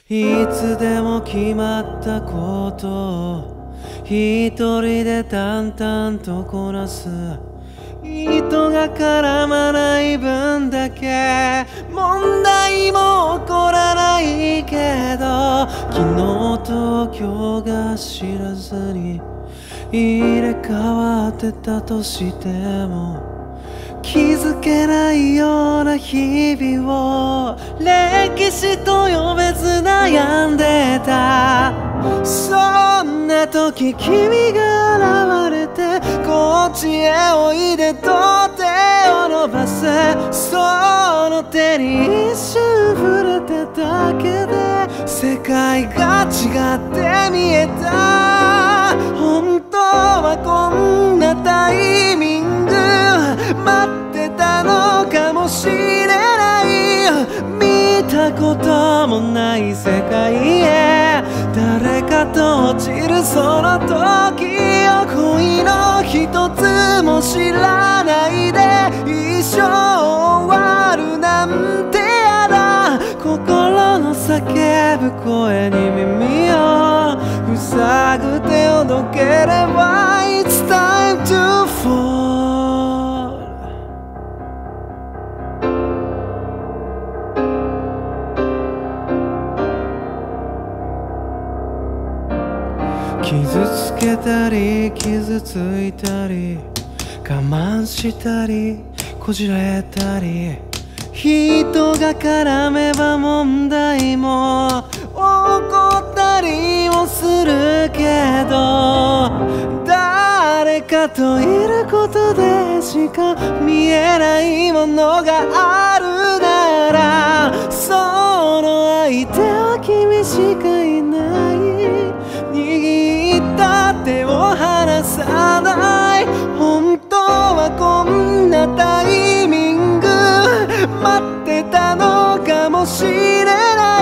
いつでも決まったことを一人で淡々とこなす。人が絡まない分だけ問題も起こらないけど、昨日と今日が知らずに入れ替わってたとしても、気づけないような日々を歴史と呼べず悩んでた。そんな時君が現れて、こっちへおいでと手を伸ばす。その手に一瞬触れてだけで世界が違って見えた。本当はこんなタイミング待ってたのかもしれない。見たこともない世界へ誰かと落ちるその時を、恋の一つも知らないで一生終わるなんてやだ。心の叫ぶ声に耳を塞ぐ手をどければ It's time to fall。傷つけたり傷ついたり我慢したりこじらえたり、人が絡めば問題も起こったりもするけど、誰かといることでしか見えないものがあるなら、その相手は君しかいない。握った手を離さない。本当はこんなタイミング待ってたのかもしれない。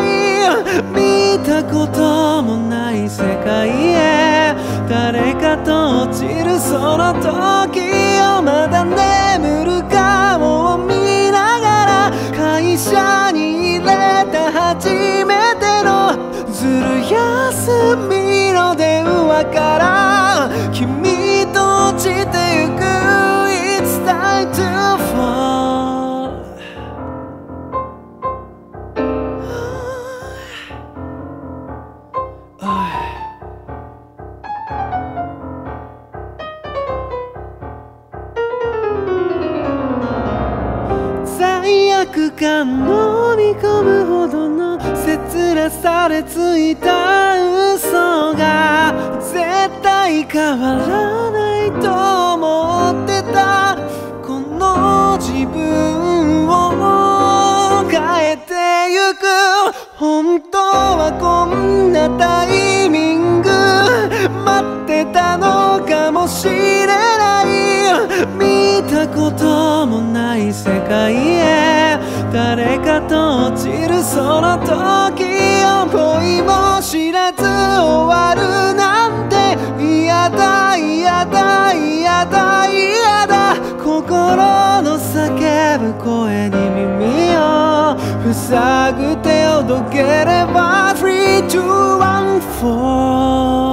見たこともない世界へ誰かと落ちるその時を、まだ眠る顔を見ながら会社に入れた初めてのずる休みの電話から君と落ちてゆく It's time to fall。 罪悪感飲み込むほどの切なさでついた嘘が絶対変わらないと思ってた。この自分を変えてゆく。本当はこんなタイミング待ってたのかもしれない。見たこともない世界へ誰かと落ちるその時を、恋も知らず終わるなんて嫌だ嫌だ嫌だ嫌だ。心の叫ぶ声に耳を塞ぐ手をどければ 3, 2, 1, 4